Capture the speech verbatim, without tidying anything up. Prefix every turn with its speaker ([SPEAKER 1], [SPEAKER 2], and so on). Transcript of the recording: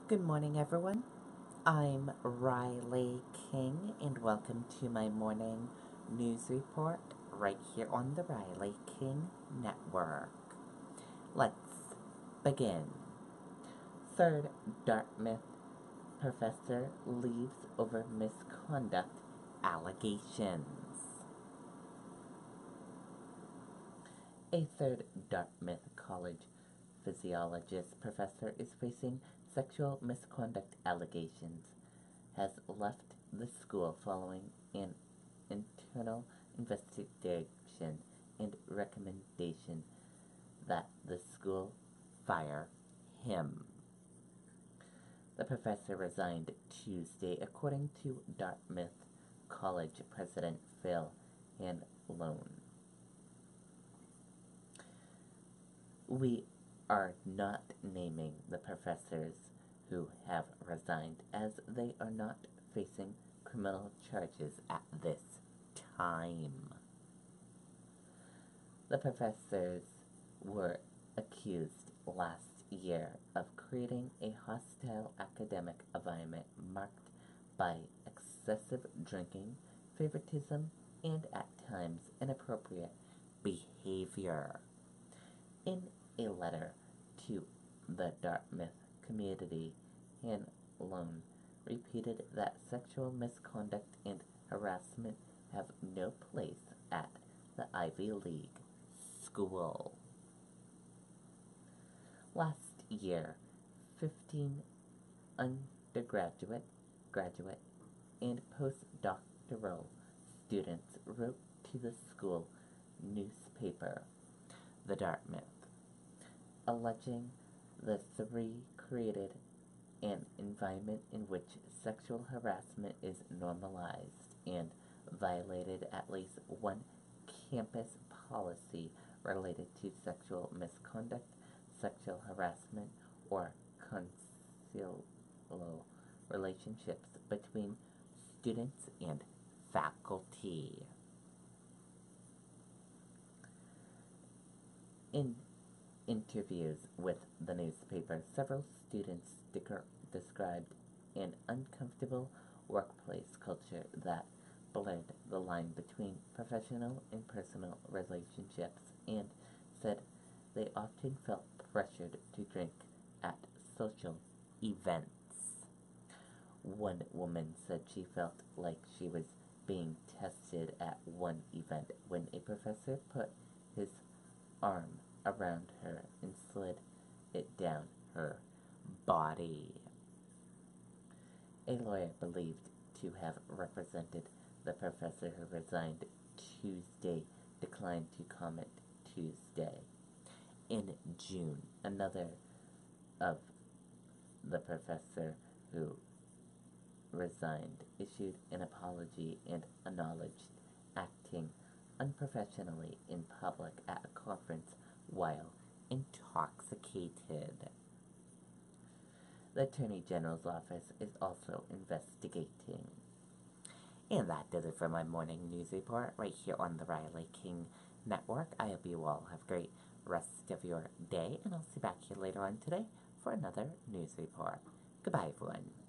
[SPEAKER 1] Good morning, everyone. I'm Riley King, and welcome to my morning news report right here on the Riley King Network. Let's begin. Third Dartmouth professor leaves over misconduct allegations. A third Dartmouth College physiologist professor is facing sexual misconduct allegations, has left the school following an internal investigation and recommendation that the school fire him. The professor resigned Tuesday, according to Dartmouth College President Phil Hanlon. We are not naming the professors who have resigned, as they are not facing criminal charges at this time. The professors were accused last year of creating a hostile academic environment marked by excessive drinking, favoritism, and at times inappropriate behavior. In a letter to the Dartmouth community, Hanlon repeated that sexual misconduct and harassment have no place at the Ivy League school. Last year, fifteen undergraduate, graduate, and postdoctoral students wrote to the school newspaper, the Dartmouth, alleging the three created an environment in which sexual harassment is normalized and violated at least one campus policy related to sexual misconduct, sexual harassment, or consular relationships between students and faculty. In interviews with the newspaper, several students described an uncomfortable workplace culture that blurred the line between professional and personal relationships, and said they often felt pressured to drink at social events. One woman said she felt like she was being tested at one event when a professor put his arm around her and slid it down her body. A lawyer believed to have represented the professor who resigned Tuesday declined to comment Tuesday. In June, another of the professor who resigned issued an apology and acknowledged acting unprofessionally in public at a conference while intoxicated. The Attorney General's office is also investigating. And that does it for my morning news report right here on the Riley King Network. I hope you all have a great rest of your day, and I'll see you back here later on today for another news report. Goodbye, everyone.